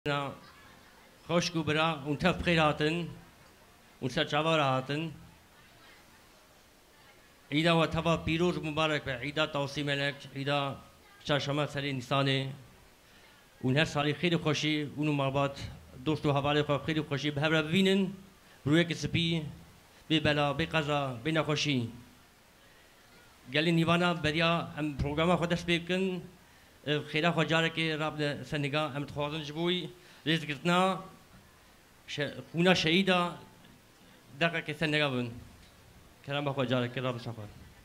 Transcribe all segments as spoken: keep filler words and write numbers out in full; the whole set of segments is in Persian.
Na خوشگو برا اون تف خیر هاتن اون سرچاور هاتن عیدا و تبا پیروز مبارک به عیدا توصی ملک عیدا چهارشنبه سری نیسانه اون هر سالی خیلی خوشی اونو مربوط دوست و حواله خو خیلی خوشی به هر ببینن روی که سپی به بلا به قضا به نخوشی گلی نیوانا بریا ام پروگرام خود دست بکن خیلی خجاره که راب سنگا ام تخوازن جبوی ریز کردنا خونا شهیدا دقیقه که سنگا بون کرام خجاره که راب سخن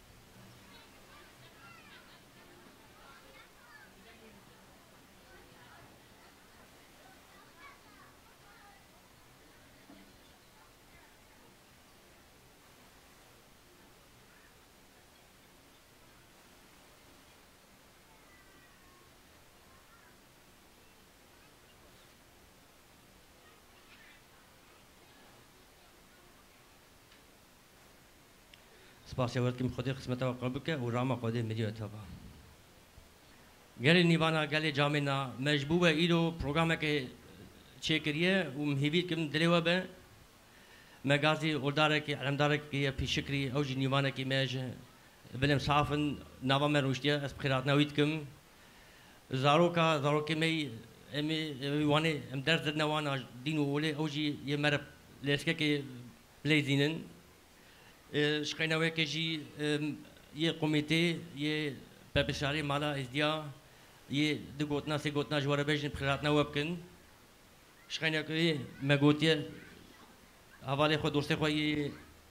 سپاسی ورد کم خودی قسمت و قبول که و رام خودی میدیو تبا گلی نیوانا گلی جامعنا مجبور ایرو پروگرام که چه کریه و مهیبید کم دلیو به مگازی اولداره که علمداره که پیشکری اوجی نیوانا که میج بلم صافن نوام روشتیه اس بخیرات نوید کم زارو کا زارو که می امی وانی ام درس نوانا دینو اولی اوجی یه مرب لیسکه که لیزینن شخينا كيجي يه كوميتي يه بابشاري مالا ازديا يه دغوتنا سيغوتنا جوار بيجن بخيراتنا وبكن شخينا كي مغوتيه حوالي خود دوست خو يه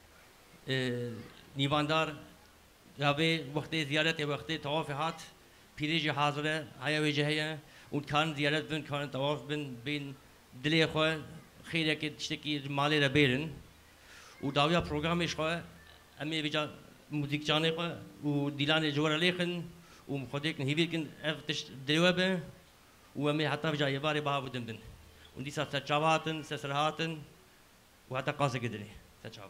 نيواندار جاوي وقت زيارت وقت طواف هات پیرج حاضره هيا وجهيه und kann زيارت بن كان طواف بن بين دلي خو خيره كي تشتكي مالي ربيرن و داویا پروگرامش خواه امی ویجا موزیک جانه خواه و دیلان جوار لیخن و خودی کن هیویر کن افتش دریوه به و امی حتی ویجا یه باری بها بودن بن و دیسا سرچاواتن سسرهاتن و حتی قاسه گدنی سرچاوا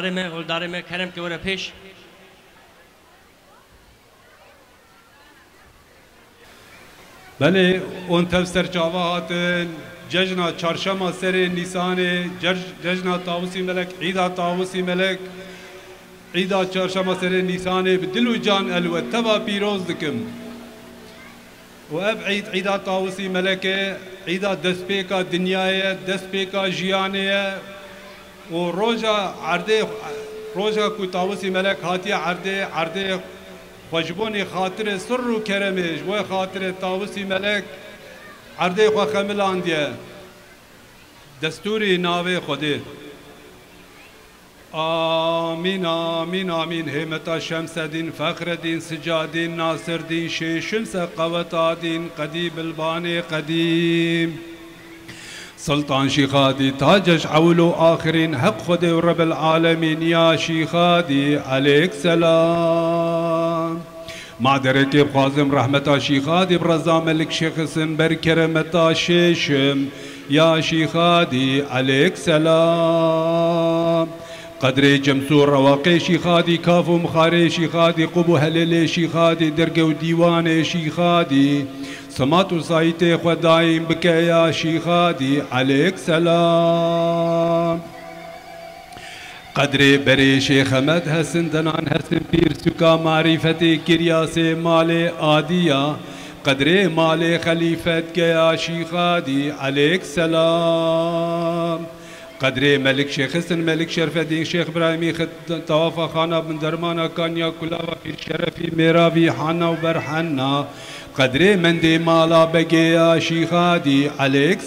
دارمه اول دارمه کرم که ورا پیش بله اون تفسر چاوهاتن ججنا چارشما سر نیسان ججنا طاووسی ملک عیدا طاووسی ملک عیدا چارشما سر نیسان بدل و جان الو تبا پیروز دکم و اب عید عیدا طاووسی ملک عیدا دست پیکا دنیای دست پیکا جیانه و روزا عرده روزا کو طاووسی ملک هاتیه عرده عرده خوشبونی خاطر سر و کرمش و خاطر طاووسی ملک عرده خو خملاندیه دستوری ناوی خوده آمین آمین آمین همتا شمس دین فخر دین سجادین ناصر دین شمس قوتا دین قدیب البان قدیم سلطان شيخادي تاجش أول وآخرين حق خدي ورب العالمين يا شيخادي عليك سلام معدرك بخازم رحمة شيخادي برزا ملك شيخ سنبر كرمتا شيشم يا شيخادي عليك سلام قدري جمسور رواقي شيخادي كافو مخاري شيخادي قبو هللي شيخادي درقو وديواني شيخادي سمات وصايتي خدايم بك يا شيخادي عليك سلام قدري بري شيخ حمد حسن دنان حسن پير سكا معرفتي كرياسي مالي آديا قدري مالي خليفتك يا شيخادي عليك سلام قدري ملك شيخ حسن ملك شرف الدين شيخ ابراهيمي توافى خانه بن درمانا كانيا كلها في شرفي ميرابي حنا وبرحنا قدري مندي مالا بقي يا شيخادي عليك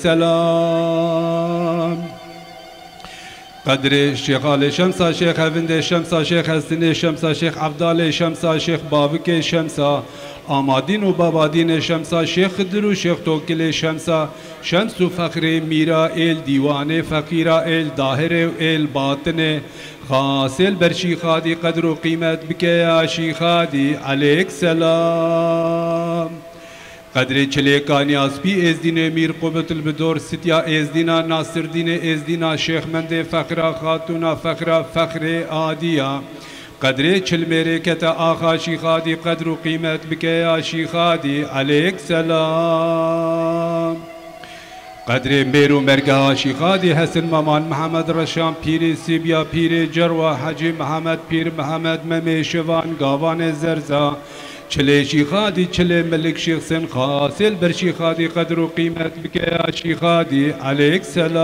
سلام قدري شيخ علي شمسة شيخ هفندي شمسة شيخ حسني شمسة شيخ عبدالي شمسة شيخ بابكي شمسة آمادين وبابادين شمسة شيخ خدرو شيخ توكلي شمسة شمس فخري ميرا إل ديواني فقيرة إل ظاهرة إل باطنة خاصل برشي خادي قدر وقيمة بك يا شيخادي عليك سلام قدر چلے کانیاس بی ازدین میر قوت البدور ستیا ازدینا ناصر دین ازدینا شیخ مند فخرا خاتونا فخرا فخر آدیا قدر چل میرے کتا آخا شیخادی قدر و قیمت بکیا شیخادی علیک سلام قدر میرو مرگا شیخادی حسن مامان محمد رشام پیر سیبیا پیر جروا حجی محمد پیر محمد ممی شوان گاوان زرزا چلے شيخادي چلے ملك شيخ سن خاصل بر شيخادي قدر وقيمة بك يا شيخادي عليك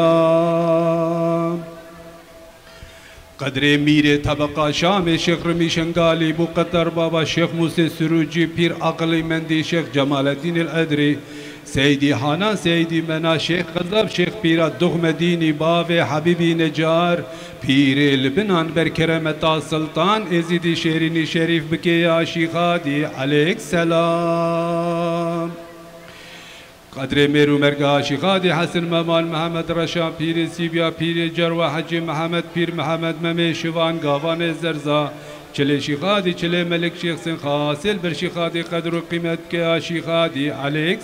سلام قدر مير طبقة شام شيخ رمي شنغالي بو قطر بابا شيخ موسى سروجي پير عقلي مندي شيخ جمال الدين الأدري سيدي حانا سيدي منا شيخ غضب شيخ بيرا دغم ديني باوي حبيبي نجار بير لبنان بركرمتا سلطان ازيدي شيريني شريف بكي يا شيخادي عليك سلام قدر ميرو مرقا شيخادي حسن مامان محمد رشام بير سيبيا بير جروا حجي محمد بير محمد ممي شوان غاوان زرزا چلے شيخادي چلے ملك شيخ سن خاصل بر شيخادي قدر وقيمتك يا شيخادي عليك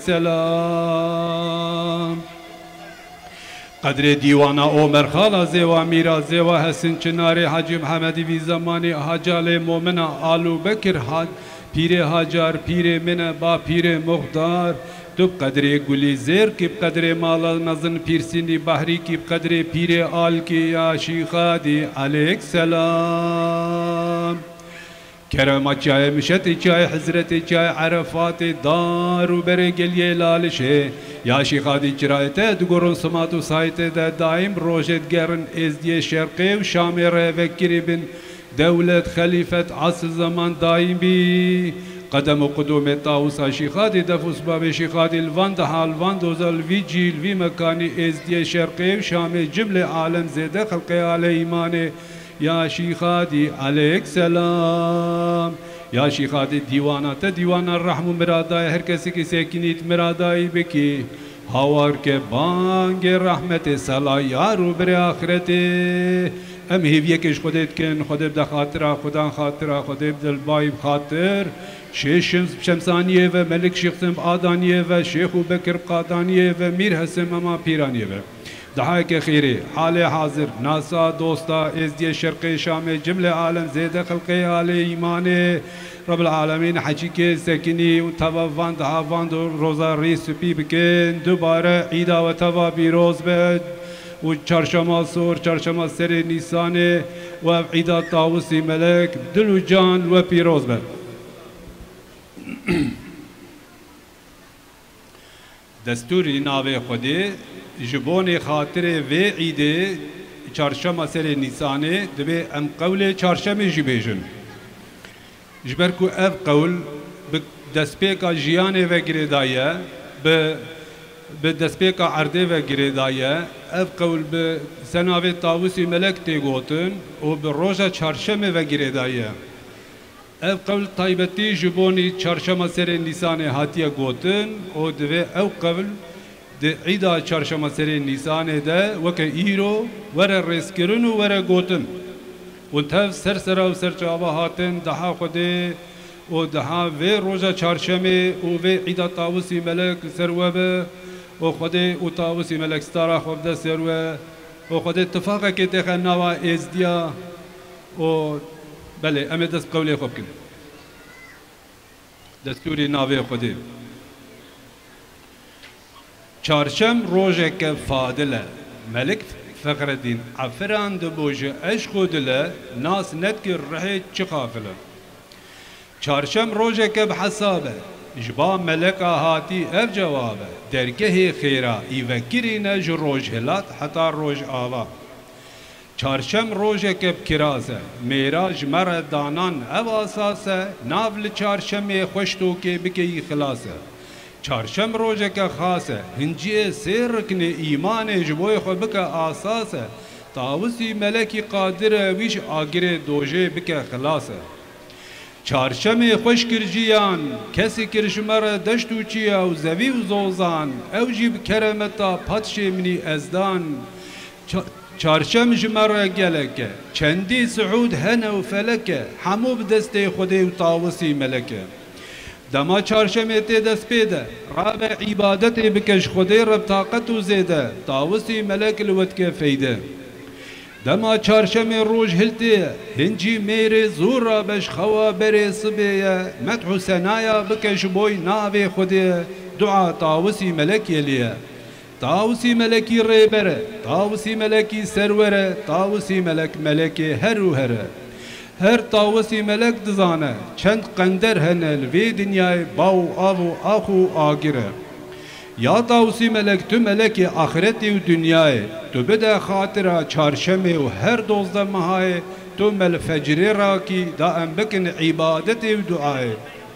سلام قدر ديوانا عمر خالا زيوا ميرا زيوا حسن چناري حاجي محمدي في زماني حاجال مومنا آلو بكر حاج پیر هاجار پیر من با پیر مختار تو بقدر گلی زیر کی بقدر مالا نزن پیر سینی بحری کی بقدر پیر آل کی یا شیخادی علیک سلام کرم چای مشت چای حضرت چای عرفات دار و بر گلیه لالشه یا شیخادی چرایت دگرون سمات و سایت دائم روشت گرن ازدی شرقی و شام روکری بن دولة خليفة عصر زمان دايم بي قدم وقدوم طاووسا شيخادي دفوس باب شيخادي الفاند حال فاندوزل في جيل في مكاني ازدي شرقي وشامي جملة عالم زيادة خلقي على إيماني يا شيخادي عليك سلام يا شيخادي ديوانا تديوانا الرحم مراداي هر کسی کی سکنیت مراداي بكي هاوار کے بانگ رحمت صلاح یارو بر آخرته ام هیویه کش خودت کن خودت ده خاطره خدا خاطره خودت دل بای خاطر شیخ شمسانیه و ملک شیخ سم آدانیه و شیخ و بکر قادانیه و میر حسن ماما پیرانیه و دحاك خيري حالي حاضر ناسا دوستا ازدي الشرقي شامي جملة عالم زيد خلقي علي ايماني رب العالمين حجيكي سكني وتبا فاند هافاند روزا ريس بي بكين دوباره عيدا وتبا بيروز بد وچارشما سور چارشما سر نيساني وعيدا طاوسي ملك دلو جان وبيروز بد دستوری ناوی خودی جبون خاطر و عیده چارشم سر نیسانه دبی ام قول چارشم جبیجن جبر کو اف قول به دستپیکا جیانه و گریدایه به به دستپیکا عرده و گریدایه اف قول به سناوی طاووسی ملک تیگوتن و به روژا چارشم و گریدایه اف قول طایبتی جبونی چارشم سر نیسانه هاتیه گوتن و دوی او قول ده عیدا چارشم سر نیسانه ده وکه ایرو وره ریسکرن و وره گوتن و تف سر سر و سر چاوا هاتن دها خوده و دها و روژا چارشمه و و عیدا طاووسی ملک سروه و خوده و طاووسی ملک ستارا خوبده سروه و خوده اتفاقه که تخه نوا ازدیا و بله امه دست قولی خوب کن دستوری ناوی خودی چارشم روژه که فادله ملک فخردین عفران دبوجه عشق دله ناس ندکر رحی چه قافله چارشم روژه که بحسابه جبا ملک هاتی اف جوابه درگه خیره ایوکرینه جو روژ هلات حتی روژ آوا چارشم روژه که بکرازه میراج مر دانان او اساسه ناول چارشم خوشتو که بکی خلاصه چارشم روژه که خاصه هنجی سیر رکن ایمان جبوی خو بکه آساسه طاووسی ملکی قادر ویش آگره دوژه بکه خلاصه چارشم خوش کرجیان کسی کرش مر دشتو چیا و زوی و زوزان او جیب کرمتا پتش منی ازدان چارشم جمره گلکه چندی سعود هنه و فلکه همو بدسته خودی و طاووسی ملکه دما چارشم تی دست پیده رابع عبادت بکش خودی رب طاقت و زیده طاووسی ملک لوت که فیده دما چارشم روج هلته هنجی میره زور را بش خوا بره صبیه مدح سنایا بکش بوی ناوی خودی دعا طاووسی ملک یلیه طاووسی ملکی ریبره طاووسی ملکی سروره طاووسی ملک ملکی هر و هره هر طاووسی ملک دزانه چند قندر هنه لوی دنیای باو آو آخو آگیره یا طاووسی ملک تو ملکی آخرتی و دنیای تو بده خاطره چارشمه و هر دوزده ماهای تو مل فجری را کی دا ام بکن عبادتی و دعای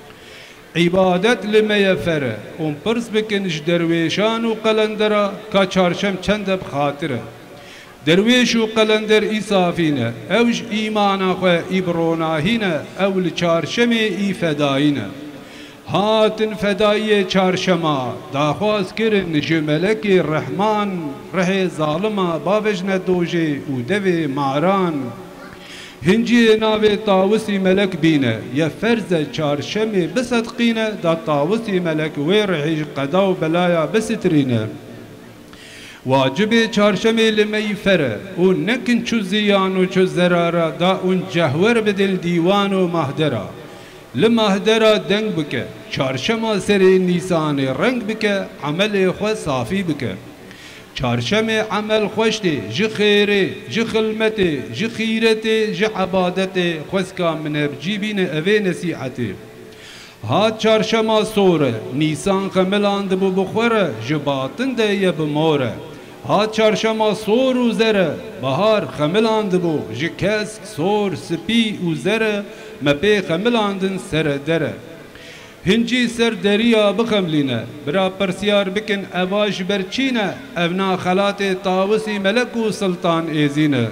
عبادت لما فره اون پرس بکنش درویشان و قلندره که چارشم چند بخاطره درویش و قلندر ای صافینه اوش ایمان خو ای بروناهینه اول چارشم ای فداینه هاتن فدای چارشما داخواست کرن جملک رحمان ره ظالما باوجن دوجه و دوی معران هنجی ناوی طاووسی ملک بینه یا فرز چارشمی بصدقینه دا طاووسی ملک ویرحی قدا و بلایا بسترینه واجب چارشمی لمی فره و نکن چو زیان و چو زراره دا اون جهور بدل دیوان و مهدره لمهدره دنگ بکه چارشما سر نیسان رنگ بکه عمل خود صافی بکه چارشم عمل خوشتی جی خیره جی خلمتی جی خیرتی جی عبادتی خوزکا من بجیبین اوه نصیحتی هات چارشما سوره نیسان خملاند بو بخوره جی باطن ده یه بموره هات چارشما سور و زره بهار خملاند بو جی کسک سور سپی و زره مپی خملاندن سر دره هنجی سر دریا بخملینه برا پرسیار بکن اواش برچینه اونا خلات طاووسی ملک و سلطان ایزینه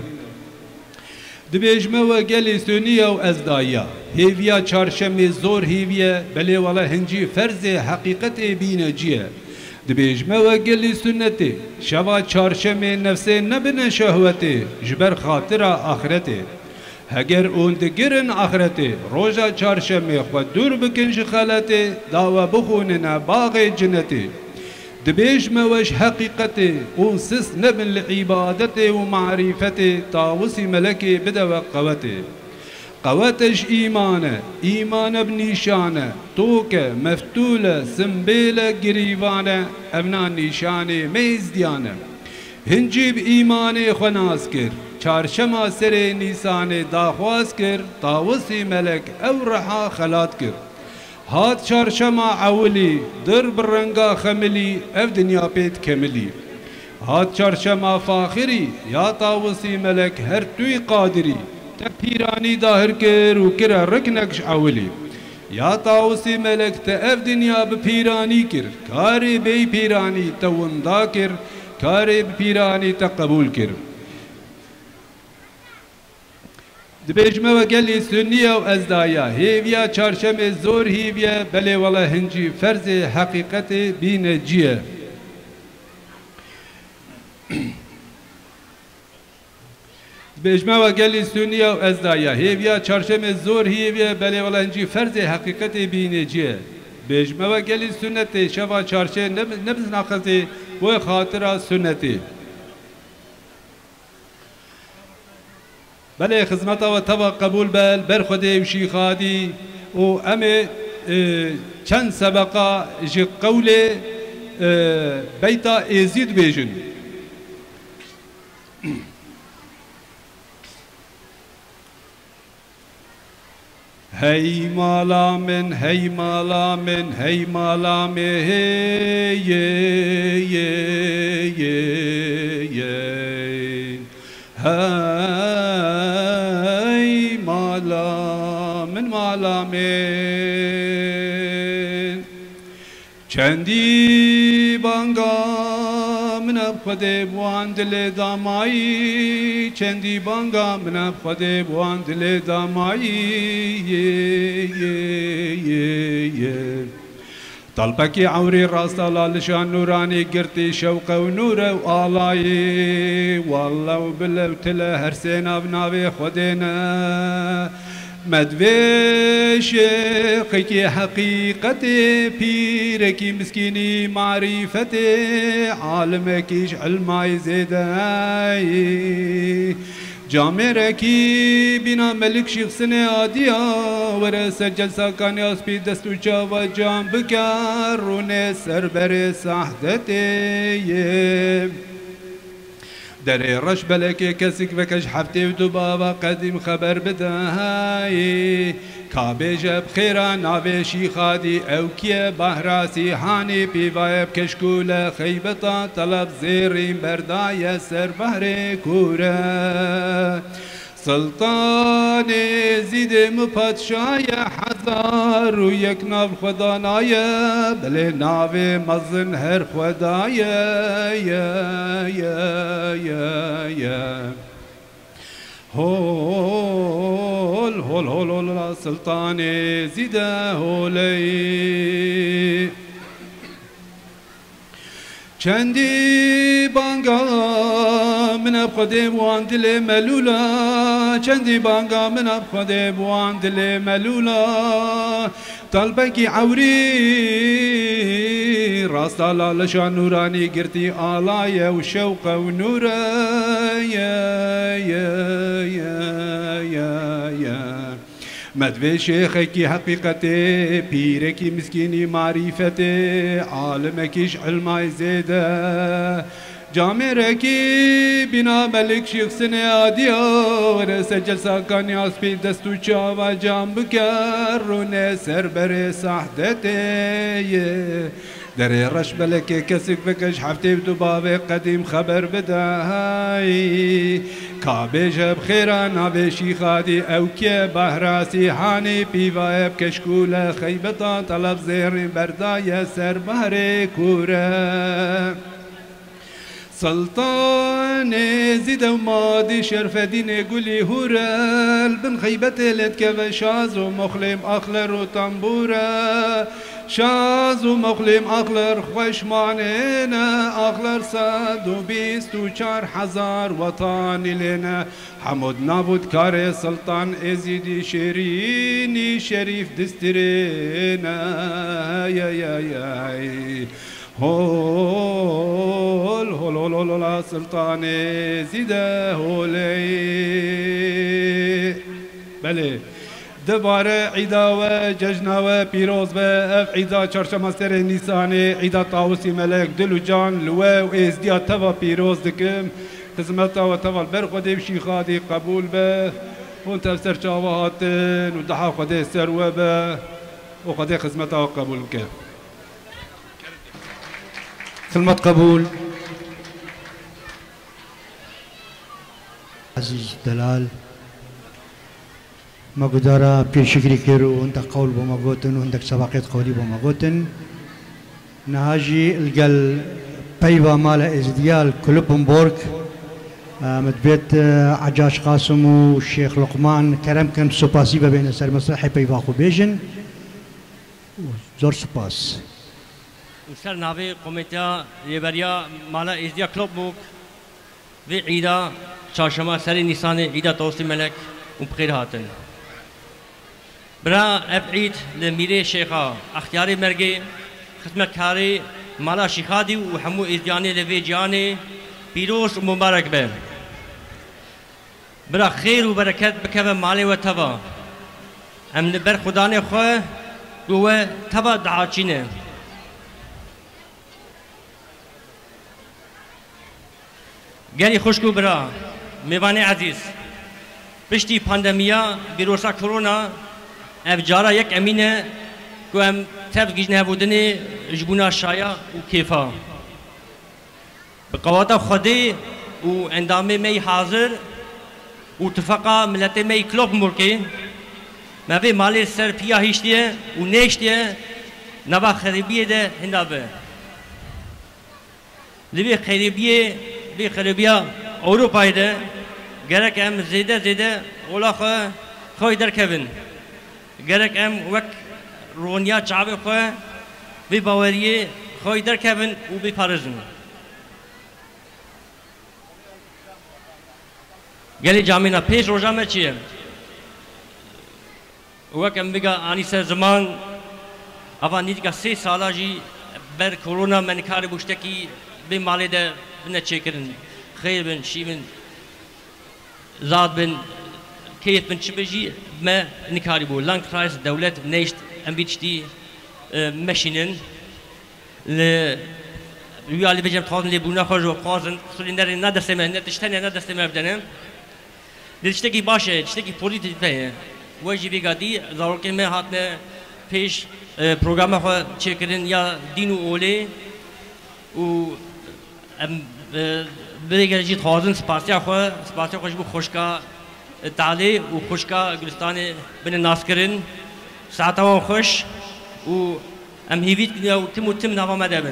دبیجمه و گلی سونیه و ازدایا هیویا چارشمی زور هیویه بلی والا هنجی فرز حقیقت بینه جیه دبیجمه و گلی سنتی شوا چارشمی نفسه نبنه شهوتی جبر خاطر آخرتی هگر اون دگرن آخرتی روزا چارشمی خود دور بکن خالتی داوا بخونن باغ جنتی دبيش موش حقيقتي وسس نبن لعبادتي ومعرفتي طاوسي ملكي بدا وقوتي قوتش إيمانه إيمانه بنيشانه توكه مفتولة سنبيلة قريبانه أبنا نيشانه ميز ديانه هنجيب إيمانه خناس كر چارشما سر نيسانه داخواز كر طاوسي ملك أو رحا خلات كر هات چارشما عولي در برنگا خملي اف دنيا بيت كملي هات چارشما فاخري يا طاوسي ملك هر توي قادري تبيراني داهر كر وكرا ركنكش عولي يا طاوسي ملك تأف دنيا ببيراني كر كاري بي بيراني تون داكر كاري ببيراني تقبول كر دبيجمه وقالي سنية وأزدايا هيفيا چارشم زور هيفيا بلي والله هنجي فرز حقيقتي بينجيه دبيجمه وقالي سنية وأزدايا هيفيا چارشم زور هيفيا بلي والله هنجي فرز حقيقتي بينجيه بيجمه وقالي سنتي شفا چارشه نبز ناقصي وخاطرة سنتي بله خدمته و توا قبول بل بر خودی وشی خادی و امه چند سبقه جی قول بیتا ازید بیجن هی مالا من هی مالا من هی مالا من هی هی هی هی مالا من مالا من چندی بانگا من اب خود بوان دل دامایی چندی بانگا من اب خود بوان دل دامایی طلبك عوري راس لشان نوراني قرتي شوقه ونوره وآلاي والله وبالله وتلا هرسينا بنابي خدينا مدوي شيخك حقيقتي بيركي مسكيني معرفتي عالمكيش علماي زيداي جامركي بنا ملك شيخ سنة آديا ورس جلسة كان ياسبي دستو جاوا جام بكار ونسر بر سحدتي دري رش بلك كسك فكش حفتي ودبابا قديم خبر بدهاي كابي جب خيرا ناوي شيخادي او كيه بهراسي هاني بيوايب كشكولة خيبتا طلب زيرين برداية سر بهري كورا سلطان زيد مپادشايا حزار ويك ناف خدانايا بلي ناوي مزن هر خدايا يا يا يا يا هول هول هول هول سلطان زيد هولي چندی بانگا من اب خودم وان دل ملولا چندی بانگا من اب خودم وان دل ملولا طلبك عوري راس لشان نوراني قرتي آلايا وشوقه ونوره يا يا يا يا يا مدوي شيخك حقيقتي بيرك مسكيني معرفتي عالمكيش علماي زيده جامركي بنا ملك شيخ سناديا ورس جلسة كان ياسبي دستو چاوا جام بكر ونسر بر سحدتي دري رش بلك كسك فكش حفتي بدبابي قديم خبر بدهاي كابي جب خيرا ناوي شيخادي او كي بهراسي هاني بيوايب كشكولة خيبتا طلب زير برداية سر بهري كورا سلطان زيد وماضي شرف دين قولي هورال بن خيبة لتكف شاز ومخلم أخلر وطنبورة شاز ومخلم أخلر خوش معنينا أخلر صد وبيست وشار حزار وطاني لنا حمود نابود كاري سلطان ازيدي شيريني شريف دسترينا يا يا يا هول هول هول هول هول سلطان زیده هولی بله دوباره عیدا و جشنا و پیروز و اف عیدا چهارشنبه سر نیسان عیدا طاووسی ملک دل و جان لوا و ازدیا توا پیروز دکم خدمتا و توا بر خودی بشی خادی قبول به و تفسر چاوهاتن و دحا خودی سر و به و خودی خدمتا و قبول که كلمة قبول عزيز دلال ما قدرا بيشكري كيرو عندك قول بما قوتن وعندك سباقيت قولي بما قوتن نهاجي القل بيبا مال ازديال كلوبنبورغ مدبيت عجاج قاسم والشيخ لقمان كرم كان سوباسي بين سر مسرحي بيبا خو بيجن زور سوباس سر ناوی کمیته ریبریا مالا ازدیا کلوب موک و عیدا چهارشنبه سر نیسان عیدا طاووسی ملک و بخیر هاتن برا اف عید لمیره شیخا اختیاری مرگی خدمت کاری مالا شیخادی و همو ازدیانی لوی جانی پیروز و مبارک به برا خیر و برکت بکوه مالی و توا امن بر خدانه خواه و توا دعاچینه گری خوشکو برا میوانی عزیز پشتی پاندمیا ویروسا کرونا اف جارا یک امینه که ام تب گیجنه بودنی جبونا شایا و کیفا بقواتا خودی و اندامه می حاضر و تفقا ملت می کلوب مرکی موی مالی سر پیا هیشتیه و نیشتیه نوا خریبیه ده هندابه لبی خریبیه بی خریبیا اروپایی ده گرک ام زیده زیده اولا خواه خواه در کبن گرک ام وک رونیا چعبی خواه بی باوریه خواه در کبن و بی پارزن گلی جامعنا پیش روزامه چیه وک ام بگا آنی سر زمان اوا نیدی که سی سالا جی بر کرونا من کاری بوشتکی بی مالی ده بنا تشكرن خير بن شي من زاد بن كيف بن شبجي ما نكاربو لانك ترايس دولة نيشت ام بيتشتي مشينن ل ريالي بجم تخازن لي بونا خرج وقازن خصوصي نري نادر سما نتشتني نادر سما بدنم دشتكي باشه دشتكي بوليتيك فيه واجي بيغادي زارو كي ما هاتنا فيش برنامج خو تشكرن يا دينو اولي و ام بریگر جیت خازن سپاسیا خو سپاسیا خوش بو خوشکا تعالی و خوشکا گلستان بن ناس کرن ساعتا خوش و ام هیویت و تم و تم نوا مدبن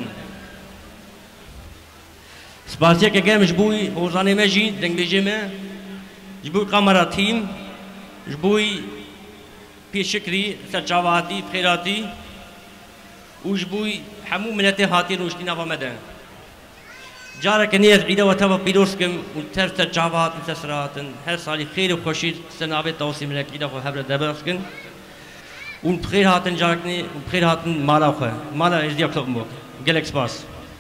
سپاسیا که گم جبوی اوزانه مجی دنگ بجمه جبوی قمرا تیم جبوی پیشکری سرچاواتی خیراتی و جبوی همو ملت هاتی روشتی نوا مدن جارك نيز عيدا وتوا بيروسكم وترت جافات وتسراتن هر صالي خير وخوشي سنابه توصي ملك عيدا خو هبر دبرسكن وبخير هاتن جاركني وبخير هاتن مالا خو مالا ازديا كلوب مو جالكس باس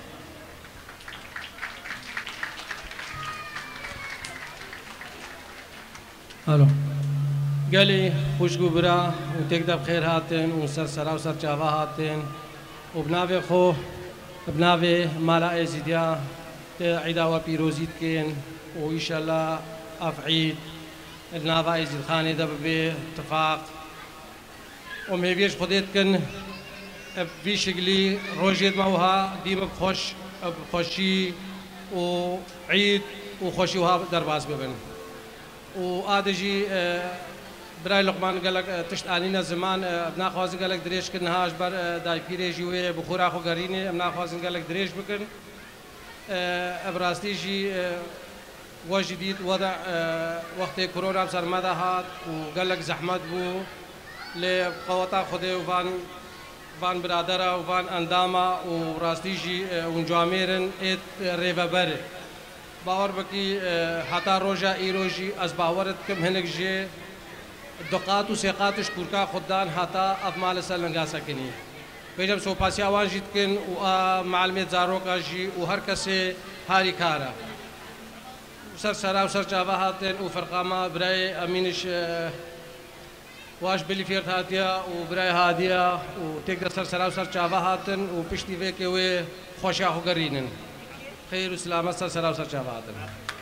الو قالي خوشگو برا وتقدر بخير هاتن وسر سرا وسر جافا هاتن وبنافي خو بنافي مالا ازديا عيدا وبيروزيت كين وإن شاء الله أفعيد النافع يزيد خاني دب باتفاق ومهبيش خديت كن بشكلي روجيت موها ديم بخوش بخوشي وعيد وخوشي وها درباس ببن وآدجي براي لقمان قال لك تشت آنينا زمان ابنا خوازن قال لك دريش كن هاش بر داي بيري جوي بخورا خو قريني ابنا خوازن قال لك دريش بكن ابراستي جي وجديد وضع وقت كورونا بسر مدى هات وقال لك زحمت بو لقوطا خدي وفان فان برادرا وفان انداما وراستي جي ونجاميرن ات ريفا بر باور بكي حتى روجا ايروجي از باورت كم هنك جي دقات و سيقات شكوركا خدان حتى افمال سلنگا سكني بێژەم سۆپاسی ئەوانژی بکەن و معلمێت زارۆکاژی و هەر کەسێ هاری کارە سەر سەرا و سەر چاوا هاتن و فەرقامە برای ئەمینش واش بلی فێرت هاتیە و برای هادیە و تێکدە سەر سەرا و سەر چاوا هاتن و پشتی وێکەوێ خۆشیاخ و گەڕینن خیر و سلامە سەر سەرا و سەر چاوا هاتن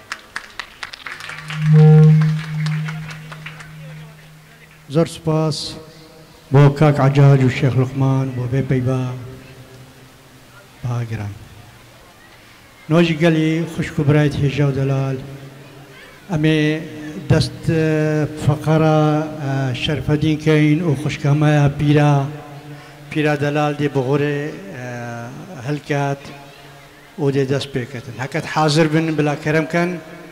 زۆر سوپاس بۆ کاک عەجاج و شێخ لوقمان بۆ بێ پەیبا باگران نۆژی گەلی خوشک و برایت هێژە و دەلال ئەمێ دەست فەقەرە شەرفەدین کەین و خوشکەمەیە پیرە پیرە دەلال دێ بغۆرێ هەلکات و دێ دەست پێکەتن هەکەت حازر بن بلا کەرەم کەن